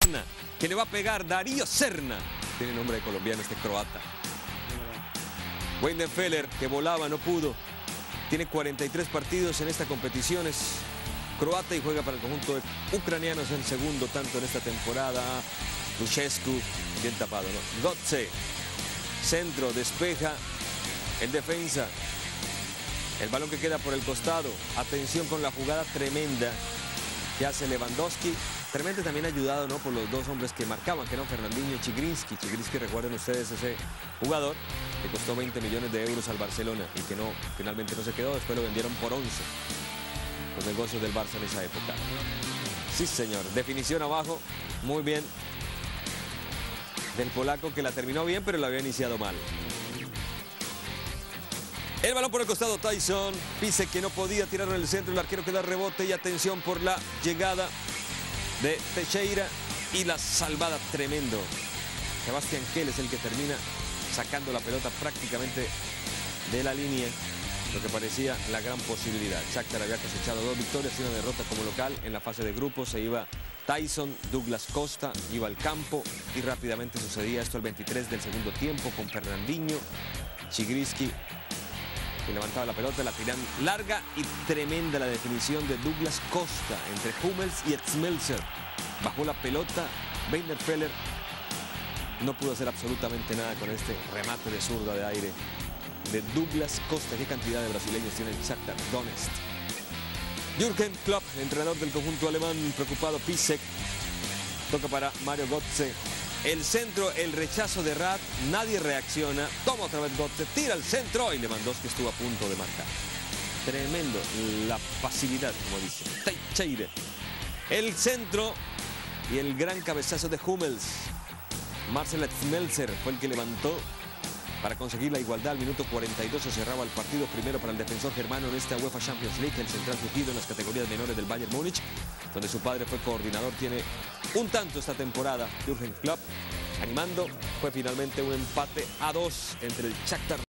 Serna, que le va a pegar Darío Serna. Tiene nombre de colombiano este croata. Weidenfeller, que volaba, no pudo. Tiene 43 partidos en esta competición. Es croata y juega para el conjunto de ucranianos, el segundo tanto en esta temporada. Lushescu, bien tapado, ¿no? Gotze, centro, despeja el defensa. El balón que queda por el costado. Atención con la jugada tremenda que hace Lewandowski. Tremendo también ayudado, ¿no?, por los dos hombres que marcaban, que eran Fernandinho y Chigrinsky. Chigrinsky, recuerden ustedes, ese jugador que costó 20 millones de euros al Barcelona y que finalmente no se quedó. Después lo vendieron por 11. Los negocios del Barça en esa época. Sí, señor. Definición abajo. Muy bien. Del polaco, que la terminó bien, pero la había iniciado mal. El balón por el costado, Tyson. Pise, que no podía tirarlo en el centro. El arquero que da rebote, y atención por la llegada de Teixeira y la salvada tremendo. Sebastián Kell es el que termina sacando la pelota prácticamente de la línea, lo que parecía la gran posibilidad. Shakhtar había cosechado 2 victorias y una derrota como local. En la fase de grupos se iba Tyson, Douglas Costa iba al campo y rápidamente sucedía esto al 23 del segundo tiempo con Fernandinho, Chigrinsky, que levantaba la pelota, la tiran larga y tremenda la definición de Douglas Costa entre Hummels y Schmelzer. Bajó la pelota, Weidenfeller no pudo hacer absolutamente nada con este remate de zurda de aire de Douglas Costa. Qué cantidad de brasileños tiene el Shakhtar Donetsk. Jürgen Klopp, entrenador del conjunto alemán, preocupado. Pisek, toca para Mario Götze. El centro, el rechazo de Rath, nadie reacciona. Toma otra vez Götze, tira al centro y Lewandowski estuvo a punto de marcar. Tremendo la facilidad, como dice Teixeira. El centro y el gran cabezazo de Hummels. Marcel Schmelzer fue el que levantó para conseguir la igualdad. Al minuto 42 se cerraba el partido primero para el defensor germano en esta UEFA Champions League. El central surgido en las categorías menores del Bayern Múnich, donde su padre fue coordinador. Tiene un tanto esta temporada. Jürgen Klopp animando. Fue finalmente un empate a 2 entre el Shakhtar